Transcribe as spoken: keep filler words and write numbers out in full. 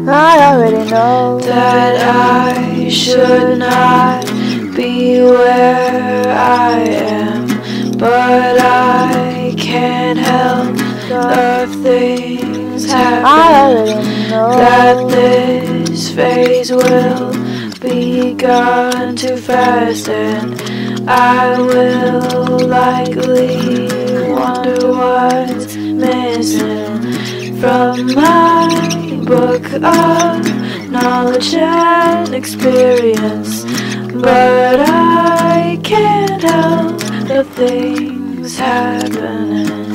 I already know that I should not be where I am, but I can't help the things happen. I already know that this phase will be gone too fast, and I will likely wonder what's missing from my book of knowledge and experience. But I can't help the things happening.